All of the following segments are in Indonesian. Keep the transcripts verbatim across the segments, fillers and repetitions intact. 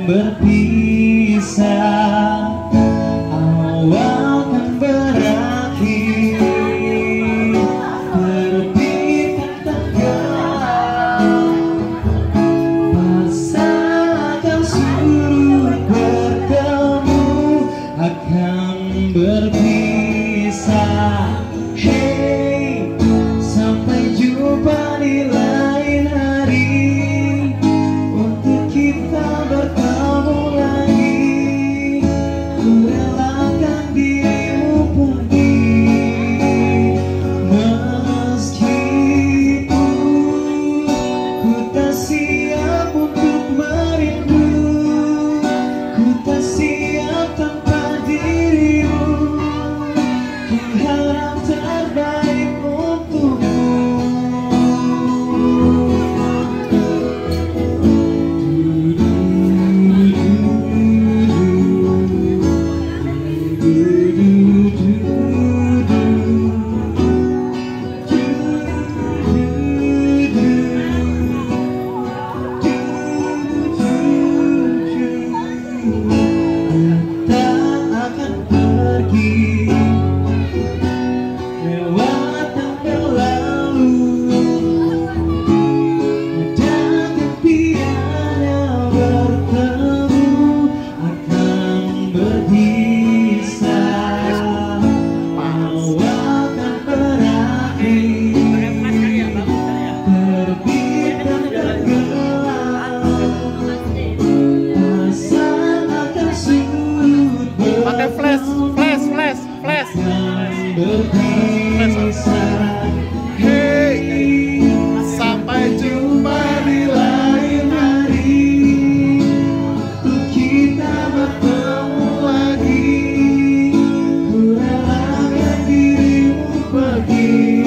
berpisah, awal kan berakhir, terbit tenggelam, masa akan surut bertemu, akan berpisah. Hey, sampai jumpa di lain hari, untuk kita bertemu lagi. Ku relakan dirimu pergi, meskipun ku tak siap untuk merindu, ku tak siap tanpa dirimu. Ku harap terbaik untukmu. Hey, sampai jumpa di lain hari, untuk kita bertemu lagi. Ku relakan dirimu pergi,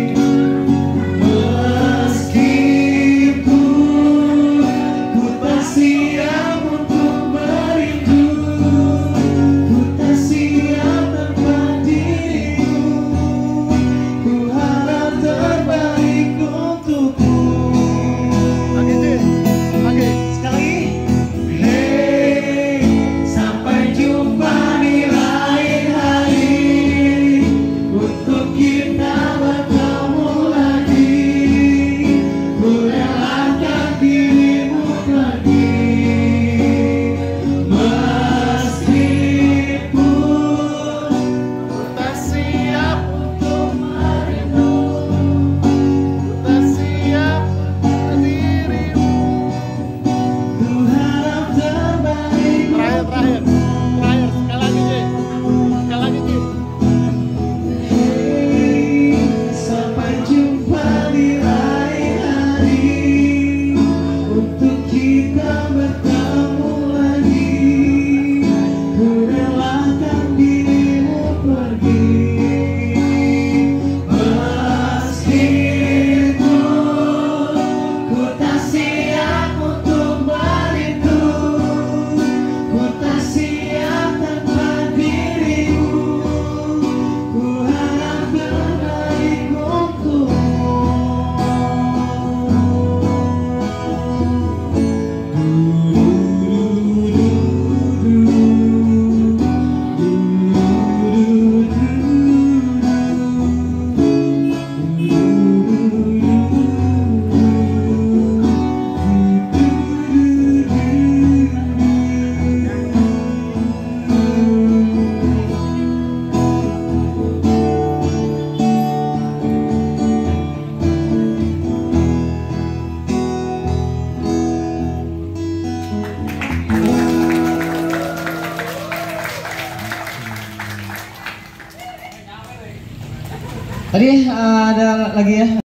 meskipun ku tak siap untuk merindu, ku tak siap tanpa dirimu. Ku harap terbaik untukmu. Oke, oke, sekali lagi. Hey, sampai jumpa di lain hari, untuk kita bertemu lagi. Ku relakan dirimu pergi, meskipun ku tak siap untuk merindu, ku tak siap dirimu. Ku harap terbaik. Terakhir, terakhir, terakhir, sekali lagi, Ji. Sekali lagi, Ji. Hey, sampai jumpa di lain hari, untuk kita bertemu lagi. Ku relakan dirimu pergi, meskipun ku tak siap untuk merindu, ku tak siap tanpa dirimu. Ku harap terbaik untukmu. Tadi uh, ada lagi ya.